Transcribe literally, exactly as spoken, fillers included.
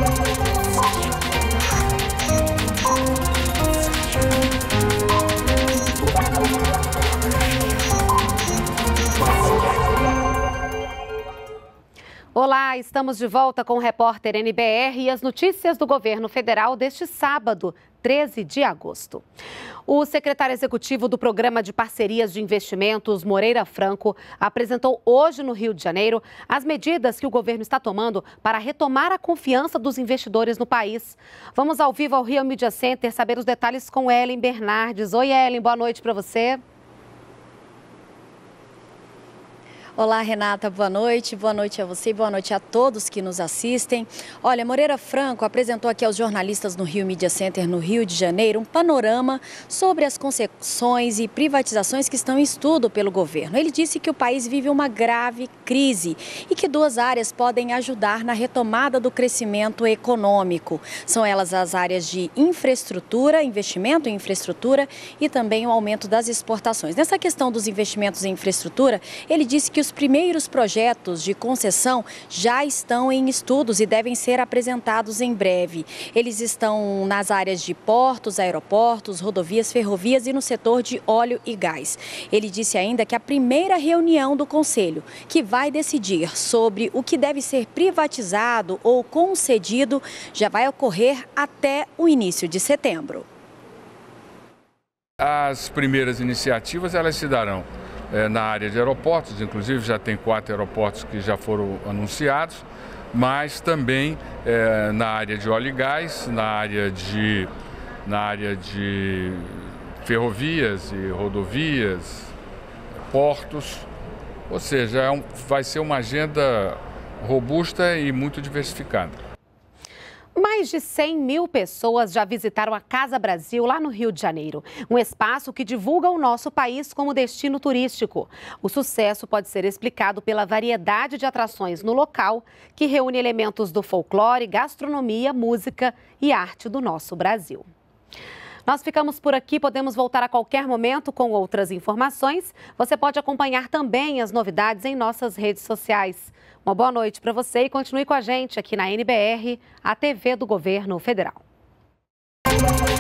Olá, estamos de volta com o repórter N B R e as notícias do governo federal deste sábado, treze de agosto. O secretário executivo do Programa de Parcerias de Investimentos, Moreira Franco, apresentou hoje no Rio de Janeiro as medidas que o governo está tomando para retomar a confiança dos investidores no país. Vamos ao vivo ao Rio Media Center saber os detalhes com Ellen Bernardes. Oi, Ellen, boa noite para você. Olá, Renata, boa noite. Boa noite a você e boa noite a todos que nos assistem. Olha, Moreira Franco apresentou aqui aos jornalistas no Rio Media Center, no Rio de Janeiro, um panorama sobre as concessões e privatizações que estão em estudo pelo governo. Ele disse que o país vive uma grave crise e que duas áreas podem ajudar na retomada do crescimento econômico. São elas as áreas de infraestrutura, investimento em infraestrutura e também o aumento das exportações. Nessa questão dos investimentos em infraestrutura, ele disse que os primeiros projetos de concessão já estão em estudos e devem ser apresentados em breve. Eles estão nas áreas de portos, aeroportos, rodovias, ferrovias e no setor de óleo e gás. Ele disse ainda que a primeira reunião do Conselho, que vai decidir sobre o que deve ser privatizado ou concedido, já vai ocorrer até o início de setembro. As primeiras iniciativas, elas se darão É, na área de aeroportos, inclusive já tem quatro aeroportos que já foram anunciados, mas também é, na área de óleo e gás, na área de, na área de ferrovias e rodovias, portos, ou seja, é um, vai ser uma agenda robusta e muito diversificada. Mais de cem mil pessoas já visitaram a Casa Brasil lá no Rio de Janeiro, um espaço que divulga o nosso país como destino turístico. O sucesso pode ser explicado pela variedade de atrações no local, que reúne elementos do folclore, gastronomia, música e arte do nosso Brasil. Nós ficamos por aqui, podemos voltar a qualquer momento com outras informações. Você pode acompanhar também as novidades em nossas redes sociais. Uma boa noite para você e continue com a gente aqui na N B R, a T V do Governo Federal.